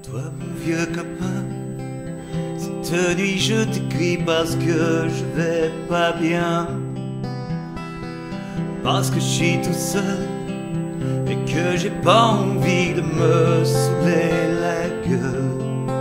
Toi mon vieux copain, cette nuit je t'écris parce que je vais pas bien, parce que je suis tout seul et que j'ai pas envie de me saouler la gueule.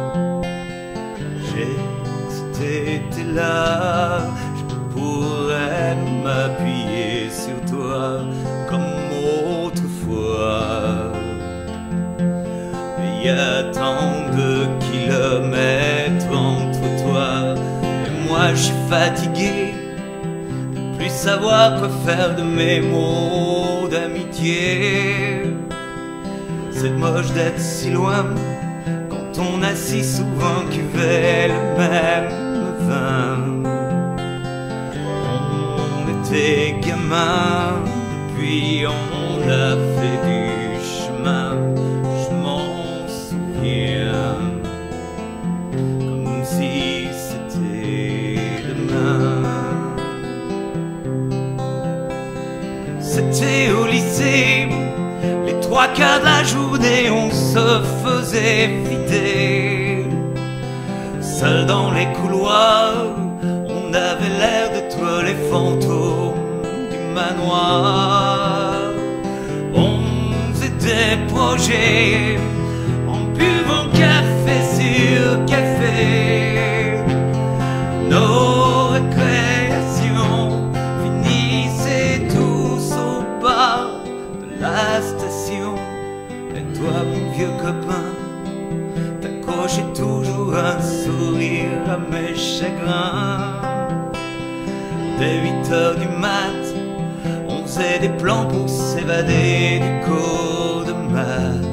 J'ai que t'étais là, je pourrais m'appuyer sur toi comme autrefois. Il y a tant de kilomètres entre toi et moi, je suis fatigué de plus savoir quoi faire de mes mots d'amitié. C'est moche d'être si loin quand on a si souvent cuvé le même vin. On était gamins, puis on a fait du chemin. Comme si c'était demain. C'était au lycée, les trois quarts de la journée on se faisait vider. Seul dans les couloirs, on avait l'air d'être les fantômes du manoir. On faisait des projets buvons café sur café. Nos récréations finissaient tous au bar de la station. Et toi mon vieux copain, t'accrochais toujours un sourire à mes chagrins. Dès 8 heures du mat, on faisait des plans pour s'évader du cours de maths.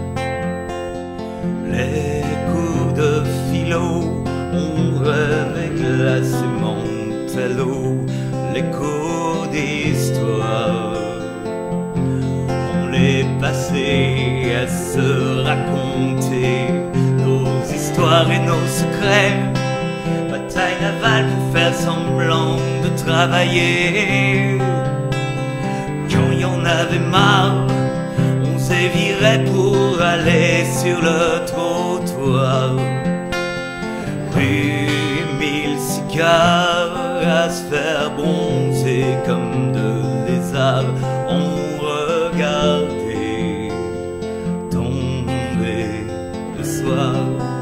Les cours de philo, on rêvait glacer Montello. Les cours d'histoire, on les passait à se raconter nos histoires et nos secrets. Bataille navale pour faire semblant de travailler. Quand il y en avait marre, on s'est viré pour aller sur le trottoir. Puis 1000 cigares à se faire bronzer comme de lézards. On regardait tomber le soir.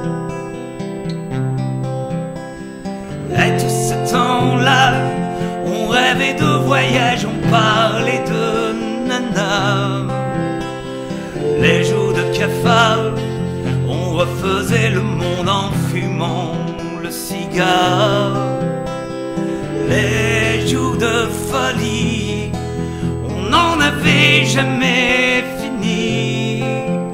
Et tout ce temps-là, on rêvait de voyage, on parlait de nana. Les jours de cafard, on refaisait le monde en fumant le cigare. Les jours de folie, on n'en avait jamais fini.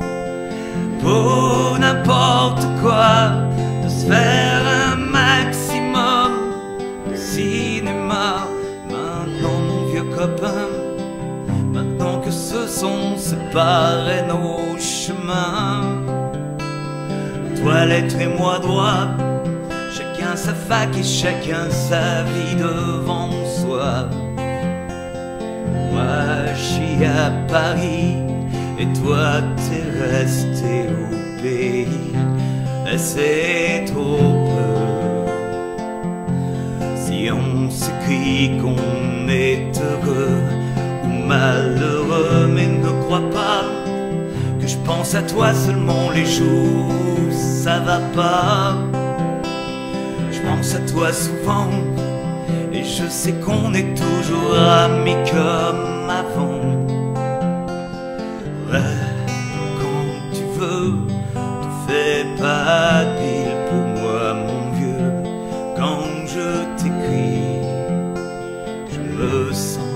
Pour n'importe quoi, de se faire un maximum de cinéma. Maintenant mon vieux copain, maintenant que se sont séparés nos chemins, toi l'être et moi droit, chacun sa fac et chacun sa vie devant soi. Moi je suis à Paris et toi t'es resté au pays, et c'est trop peu. Si on s'écrit qu'on est heureux ou malheureux, mais ne crois pas que je pense à toi seulement les jours où ça va pas. Je pense à toi souvent et je sais qu'on est toujours amis comme avant. Ouais, quand tu veux, te fais pas de pile pour moi mon vieux. Quand je t'écris, je me sens